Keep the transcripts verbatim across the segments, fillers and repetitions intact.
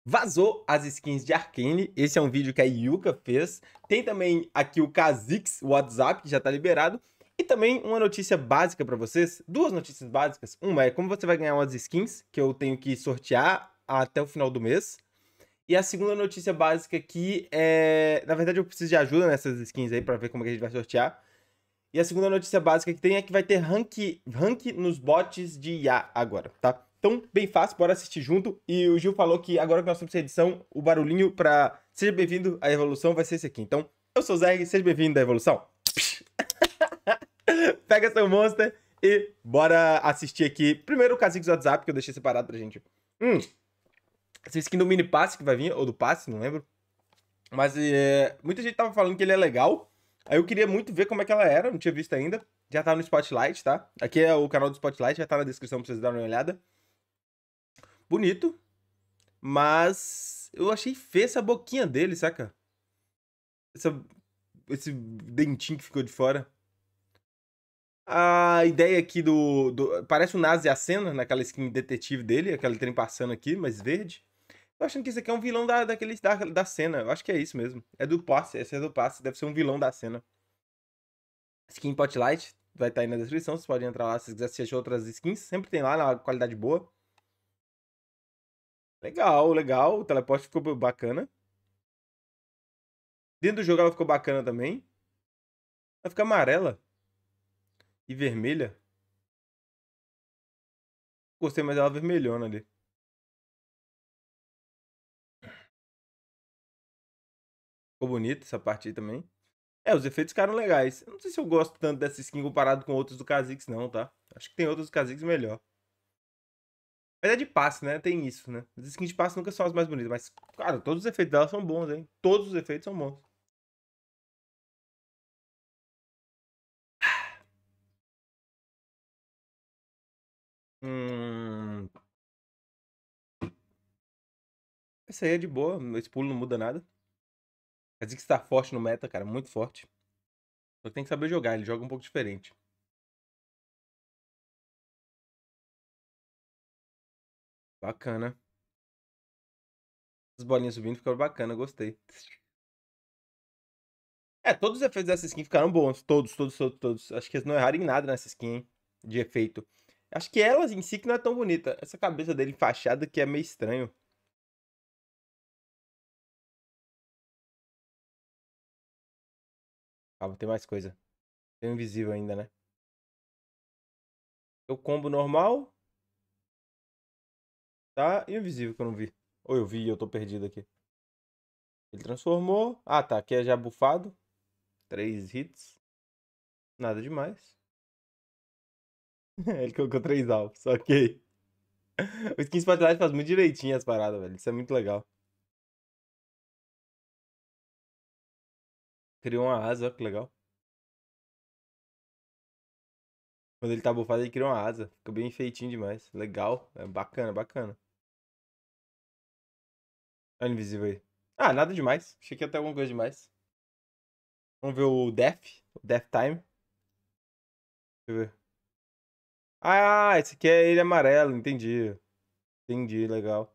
Vazou as skins de Arcane. Esse é um vídeo que a Yuka fez. Tem também aqui o Kha'Zix, o WhatsApp, que já tá liberado. E também uma notícia básica pra vocês. Duas notícias básicas. Uma é como você vai ganhar umas skins, que eu tenho que sortear até o final do mês. E a segunda notícia básica aqui é... Na verdade, eu preciso de ajuda nessas skins aí pra ver como é que a gente vai sortear. E a segunda notícia básica que tem é que vai ter rank, rank nos bots de I A agora, tá? Então, bem fácil, bora assistir junto. E o Gil falou que agora que nós estamos em edição, o barulhinho pra seja bem-vindo à evolução vai ser esse aqui. Então, eu sou o Zerg, seja bem-vindo à evolução. Pega seu monster e bora assistir aqui. Primeiro o Kha'Zix do WhatsApp, que eu deixei separado pra gente. Hum, essa skin do mini passe que vai vir, ou do passe, não lembro. Mas é, muita gente tava falando que ele é legal. Aí eu queria muito ver como é que ela era, não tinha visto ainda. Já tá no Spotlight, tá? Aqui é o canal do Spotlight, já tá na descrição pra vocês darem uma olhada. Bonito. Mas eu achei feia essa boquinha dele, saca? Essa, esse dentinho que ficou de fora. A ideia aqui do... do parece o Nazi Acena, naquela skin detetive dele, aquele trem passando aqui, mas verde. Tô achando que esse aqui é um vilão da, daquele, da, da cena. Eu acho que é isso mesmo. É do passe, esse é do passe. Deve ser um vilão da cena. Skin Spotlight vai estar aí na descrição. Vocês podem entrar lá se quiser assistir outras skins. Sempre tem lá, na qualidade boa. Legal, legal. O teleporte ficou bacana. Dentro do jogo ela ficou bacana também. Vai ficar amarela. E vermelha. Gostei mais dela vermelhona ali. Ficou bonita essa parte aí também. É, os efeitos ficaram legais. Eu não sei se eu gosto tanto dessa skin comparado com outros do Kha'Zix não, tá? Acho que tem outros do Kha'Zix melhor. Mas é de passe, né? Tem isso, né? As skins de passe nunca são as mais bonitas. Mas, cara, todos os efeitos dela são bons, hein? Todos os efeitos são bons. Hum... Essa aí é de boa. Esse pulo não muda nada. Quer dizer que está forte no meta, cara. Muito forte. Só que tem que saber jogar. Ele joga um pouco diferente. Bacana. As bolinhas subindo ficaram bacana. Gostei. É, todos os efeitos dessa skin ficaram bons. Todos, todos, todos, todos. Acho que eles não erraram em nada nessa skin, hein? De efeito. Acho que ela em si que não é tão bonita. Essa cabeça dele enfaixada que é meio estranho. Calma, tem mais coisa. Tem um invisível ainda, né? O combo normal. Tá? E o invisível que eu não vi. Ou eu vi e eu tô perdido aqui. Ele transformou. Ah, tá. Aqui é já bufado. Três hits. Nada demais. Ele colocou três alvos. Ok. O Skin Spotlight faz muito direitinho as paradas, velho. Isso é muito legal. Criou uma asa, ó, que legal. Quando ele tá bufado, ele criou uma asa. Fica bem feitinho demais. Legal. É bacana, bacana. Olha o invisível aí. Ah, nada demais. Achei que ia ter alguma coisa demais. Vamos ver o Death. O Death Time. Deixa eu ver. Ah, esse aqui é ele amarelo. Entendi. Entendi, legal.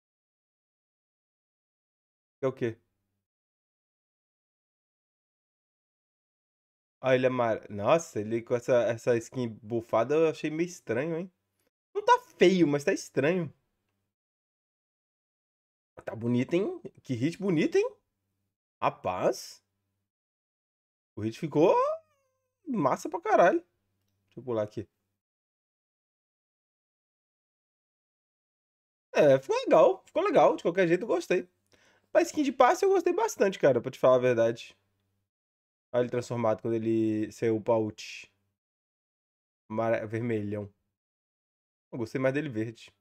É o quê? Ah, ele é amarelo. Nossa, ele com essa, essa skin bufada eu achei meio estranho, hein? Não tá feio, mas tá estranho. Tá bonito, hein? Que hit bonito, hein? Rapaz. O hit ficou massa pra caralho. Deixa eu pular aqui. É, ficou legal. Ficou legal. De qualquer jeito, eu gostei. Pra skin de passe, eu gostei bastante, cara. Pra te falar a verdade. Olha ele transformado quando ele saiu o ult. Mara... Vermelhão. Eu gostei mais dele verde.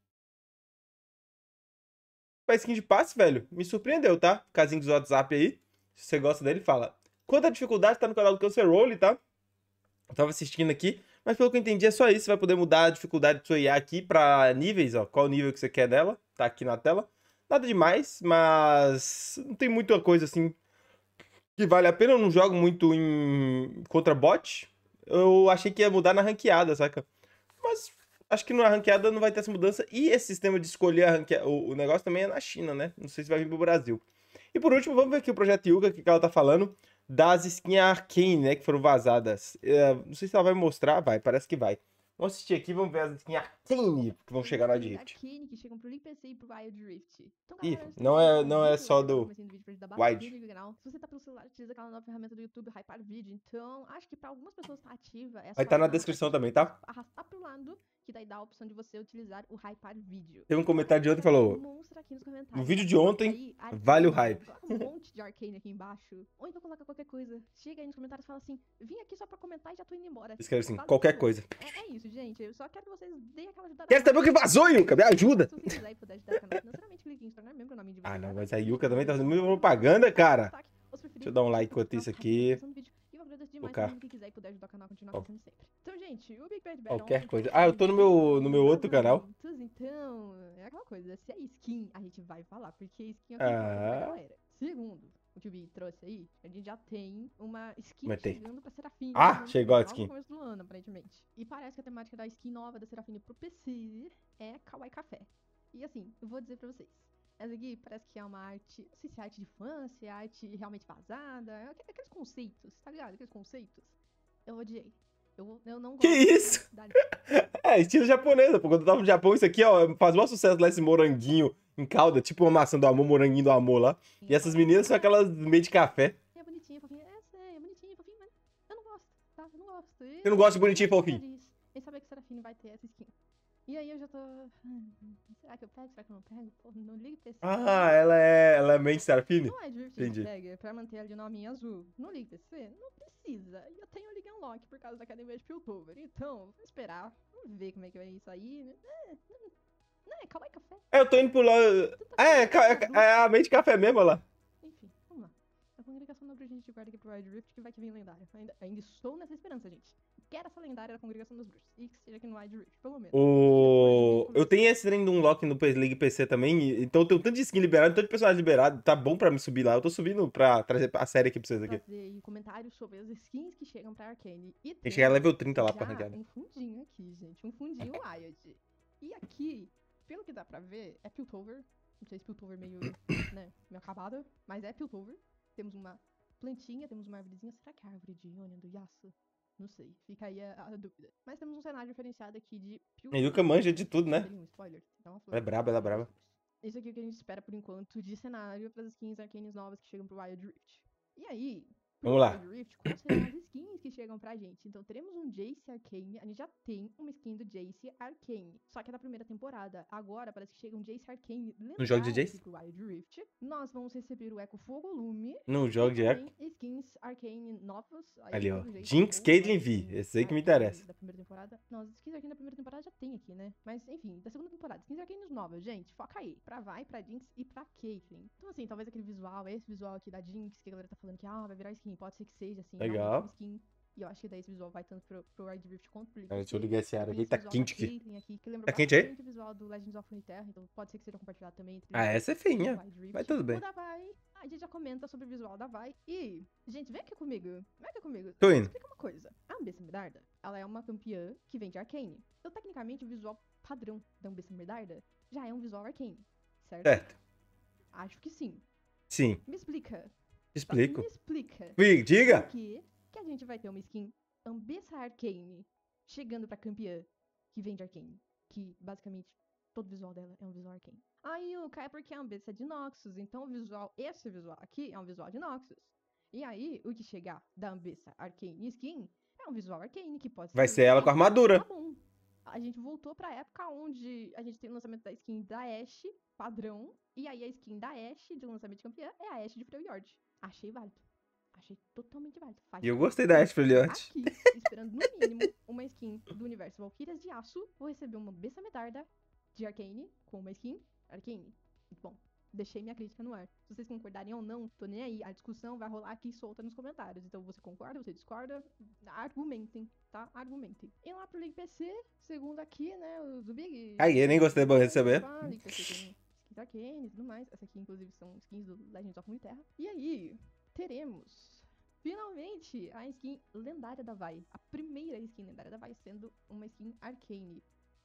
Pra skin de passe, velho, me surpreendeu, tá? Casinho do WhatsApp aí. Se você gosta dele, fala. Quanta dificuldade tá no canal do Cancer Roll, tá? Eu tava assistindo aqui, mas pelo que eu entendi é só isso. Você vai poder mudar a dificuldade do sua I A aqui pra níveis, ó. Qual nível que você quer dela, tá aqui na tela. Nada demais, mas não tem muita coisa assim que vale a pena. Eu não jogo muito em contra bot. Eu achei que ia mudar na ranqueada, saca? Mas Acho que na ranqueada não vai ter essa mudança. E esse sistema de escolher a ranqueada, o, o negócio também é na China, né? Não sei se vai vir pro Brasil. E por último, vamos ver aqui o Projeto Yuga, o que que ela tá falando das skins Arcane, né? Que foram vazadas. É, não sei se ela vai mostrar, vai, parece que vai. Vamos assistir aqui, vamos ver as skins Arcane que vão chegar no Wild Rift. Arcane que chegam pro Link P C e pro Wild Rift. Então, Ih, galera, não é, não é só do do vídeo pra ajudar Wild. bastante o canal. Se você tá pelo celular, utiliza aquela nova ferramenta do YouTube, Hypar Vídeo. Então, acho que pra algumas pessoas tá ativa. É Vai só tá na ir lá descrição pra também, tá? arrastar pro lado, que daí dá a opção de você utilizar o Hypar Vídeo. Teve um comentário de ontem que falou: Demonstra aqui nos comentários. no vídeo de Coloca ontem, aí, Arcane, vale o hype. Coloca um monte de Arcane aqui embaixo. Ou então coloca qualquer coisa. Chega aí nos comentários e fala assim: vim aqui só pra comentar e já tô indo embora. Escreve assim, Valeu. qualquer coisa. É, é isso, gente. Eu só quero que vocês deem aquela ajudada. Quero saber o que vazou, Yuka, me ajuda! Se você quiser e puder ajudar o canal financeiramente, clique em se tornar membro, o nome de Ah, vocês não, vai mas lá. a Yuka também tá fazendo muita propaganda, cara. Destaque, os preferidos, Deixa eu dar um like para o enquanto isso canal, aqui. descrição do vídeo. E eu agradeço demais Colocar. todo mundo que quiser e puder ajudar o canal a continuar Ó. crescendo sempre. Então, gente, o Big Bad Battle... Qualquer coisa. Ah, eu tô no meu, no meu outro canal. Então, é aquela coisa. Se é skin, a gente vai falar, porque skin é o que importa pra Ah, galera. Segundo, o que o Big trouxe aí, a gente já tem uma skin Comentei. chegando pra Serafine. Ah, chegando chegou a logo skin. no começo do ano, aparentemente. E parece que a temática da skin nova da Serafine pro P C é Kawaii Café. E assim, eu vou dizer pra vocês. Essa aqui parece que é uma arte, não sei se é arte de fã, se é arte realmente vazada, é aqu- aqueles conceitos, tá ligado? Aqueles conceitos. Eu odiei. Eu, eu não gosto. Que isso? Da... É, estilo japonesa, pô. Quando eu tava no Japão, isso aqui, ó, faz maior sucesso lá, esse moranguinho em calda, tipo uma maçã do amor, moranguinho do amor lá. E essas meninas são aquelas meio de café. É bonitinha, fofinha. É, sei, é bonitinha, fofinha, mas eu não gosto, tá? Eu não gosto. E Você não gosta de bonitinho e eu tô fofinho? feliz em saber que Serafine vai ter essa skin. E aí eu já tô... hum, será que eu pego? Será que eu não pego? Pô, não liga pra esse... Ah, ela é, ela é main Serafine? Não é Drift Entendi. Tag pra manter ali o nome azul. No League P C, não precisa. E eu tenho o League Unlock por causa da academia de Piltover. Então, vamos esperar. Vamos ver como é que vai isso aí. É, não é, Kawaii Café. É, eu tô indo pro lado. É, é, é, é a main de café mesmo lá. Enfim, vamos lá. A congregação da Bruxa a gente guarda aqui pro Wild Rift que vai que vem lendária. Ainda, ainda estou nessa esperança, gente. Quero essa lendária da congregação das bruxas. E que esteja aqui no Wild Rift, pelo menos. O... Eu tenho esse trem do Unlock no League P C também, e- então eu tenho tanto de skin liberado, tanto de personagem liberado, tá bom pra me subir lá. Eu tô subindo pra trazer a série aqui pra vocês aqui. Fazer comentários sobre as skins que chegam pra Arcane. E Tem que chegar temos level trinta lá pra já ranqueada. um fundinho aqui, gente. Um fundinho Wild. E aqui, pelo que dá pra ver, é Piltover. Não sei se Piltover meio, né, meio acabada, mas é Piltover. Temos uma plantinha, temos uma árvorezinha. Será que é a árvore de Ionia do Yasuo? Não sei, fica aí a, a dúvida. Mas temos um cenário diferenciado aqui de A Yuka manja de tudo, né? Tem um spoiler? Dá uma Ela é braba, ela é braba. Isso aqui é o que a gente espera por enquanto de cenário para as skins arcanes novas que chegam pro Wild Rift. E aí, pro Vamos lá. Wild Rift, quais serão as skins que chegam pra gente? Então teremos um Jace Arcane, a gente já tem uma skin do Jace Arcane, só que é da primeira temporada. Agora parece que chega um Jace Arcane No jogo de lendário Jace? aqui pro Wild Rift. Nós vamos receber o Echo Fogo Lume. No jogo de E Echo. também skins Arcane novas. Aí, Ali, ó. pelo jeito, Jinx, ou Caitlyn, as Vi. skins Esse aí que me Arcane interessa. Da primeira temporada. Não, as skins Arcane da primeira temporada já tem aqui, né? Mas enfim, da segunda temporada. Skins Arcanes novas, gente. Foca aí. Pra Vi, pra Jinx e pra Caitlyn. Então assim, talvez aquele visual, esse visual aqui da Jinx, que a galera tá falando que ah, vai virar skin. Pode ser que seja, assim. Legal. realmente uma skin. E eu acho que daí esse visual vai tanto pro, pro Wild Rift quanto pro League. Deixa eu ligar esse ar aqui, Esse tá visual quente da aqui. Caitlyn aqui, que lembra Tá quente aí? bastante o visual do Legends of Runeterra, então pode ser que seja compartilhado também entre Ah, essa é feinha. Wild Rift. Mas tudo bem. O da Vi, a gente já comenta sobre o visual da Vi. E, gente, vem aqui comigo. Vem aqui comigo. Tô indo. Explica uma coisa. A Ambessa Medarda, ela é uma campeã que vem de Arcane. Então, tecnicamente, o visual padrão da Ambessa Medarda já é um visual Arcane, certo? Certo. Acho que sim. Sim. Me explica. Explico. Me explica. Fih, diga! Por que que a gente vai ter uma skin Ambessa Arcane chegando pra campeã que vem de Arcane? Que, basicamente, todo o visual dela é um visual Arcane. Aí, o cara é porque a Ambessa é de Noxus, então o visual, esse visual aqui é um visual de Noxus. E aí, o que chegar da Ambessa Arcane Skin é um visual Arcane, que pode ser... Vai ser ela com a armadura. Tá bom. A gente voltou pra época onde a gente tem o lançamento da skin da Ashe, padrão, e aí a skin da Ashe de lançamento de campeã é a Ashe de Freljord. Achei válido. Achei totalmente válido. Faz E eu gostei da Ashe Freljord. Aqui, esperando no mínimo uma skin do universo Valkyrias de Aço, vou receber uma Bessa Medarda de Arcane com uma skin Arcane. Bom, deixei minha crítica no ar. Se vocês concordarem ou não, tô nem aí. A discussão vai rolar aqui solta nos comentários. Então você concorda, você discorda, argumentem, tá? Argumentem. E lá pro League P C, segundo aqui, né, o do Big. Aí, eu nem gostei, bom receber. Ah, League P C tem skins Arcane e tudo mais. Essa aqui, inclusive, são skins do Legends of Runeterra. E aí, teremos finalmente a skin lendária da Vi. A primeira skin lendária da Vi sendo uma skin Arcane.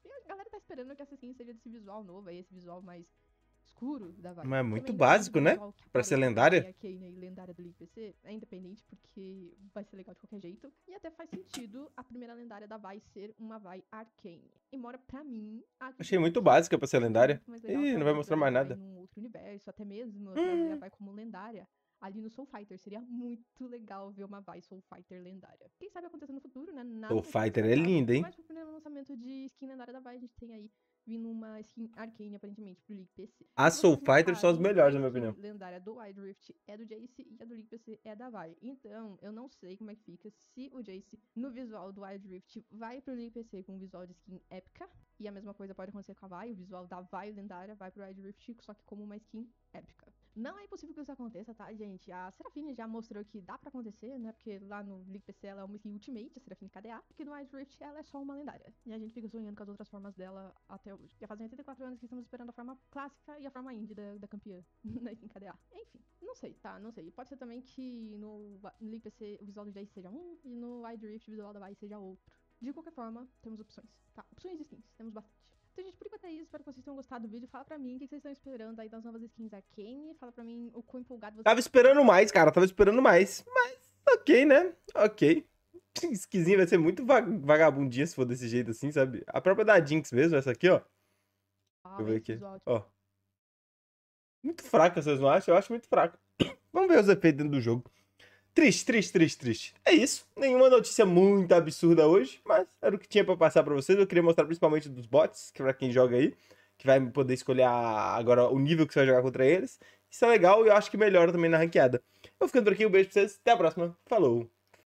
E a galera tá esperando que essa skin seja desse visual novo aí, esse visual mais escuro da Vi. Mas é muito Também básico, depende do né? visual que Pra ser aparecer lendária. em Arcane e lendária do League P C, é independente, porque vai ser legal de qualquer jeito. E até faz sentido a primeira lendária da Vi ser uma Vi Arcane. Embora, pra mim, a Achei muito Arcane básica pra ser seja lendária. muito mais legal Ih, não vai talvez mostrar trazer mais a Vi nada. num outro universo, até mesmo trazer a Hum. Vi como lendária. Ali no Soul Fighter, seria muito legal ver uma Vi Soul Fighter lendária. Quem sabe acontecer no futuro, né? Nada Soul vai ser Fighter é descartado. linda, hein? Mas pro primeiro lançamento de skin lendária da Vi, a gente tem aí vindo uma skin Arcane, aparentemente, pro League P C. As Se Soul vocês Fighters são as notarem, melhores, a na minha skin opinião. lendária do Wild Rift é do Jace e a do League P C é da Vi. Então, eu não sei como é que fica se o Jace, no visual do Wild Rift, vai pro League P C com um visual de skin épica. E a mesma coisa pode acontecer com a Vi, o visual da Vi lendária vai pro Wild Rift, só que como uma skin épica. Não é impossível que isso aconteça, tá, gente? A Seraphine já mostrou que dá pra acontecer, né? Porque lá no League P C ela é uma skin Ultimate, a Seraphine K D A. Porque no Wild Rift ela é só uma lendária. E a gente fica sonhando com as outras formas dela até hoje. Já fazem oitenta e quatro anos que estamos esperando a forma clássica e a forma indie da, da campeã na skin K D A. Enfim, não sei, tá? Não sei. Pode ser também que no, no League P C o visual do Jace seja um e no Wild Rift o visual da Vi seja outro. De qualquer forma, temos opções, tá? Opções de skins, temos bastante. Então, gente, por enquanto é isso. Espero que vocês tenham gostado do vídeo. Fala pra mim o que vocês estão esperando aí das novas skins Arcane. Fala pra mim o quão empolgado vocês Tava esperando mais, cara. Tava esperando mais. Mas, ok, né? Ok. Skinzinho vai ser muito va- vagabundinha se for desse jeito assim, sabe? A própria da Jinx mesmo, essa aqui, ó. Ah, Deixa eu ver esse aqui. visual, tipo, Ó. Muito fraca, vocês não acham? Eu acho muito fraco. Vamos ver os efeitos dentro do jogo. Triste, triste, triste, triste. É isso. Nenhuma notícia muito absurda hoje, mas era o que tinha pra passar pra vocês. Eu queria mostrar principalmente dos bots, que pra quem joga aí, que vai poder escolher a- agora o nível que você vai jogar contra eles. Isso é legal e eu acho que melhora também na ranqueada. Eu vou ficando por aqui, um beijo pra vocês. Até a próxima. Falou!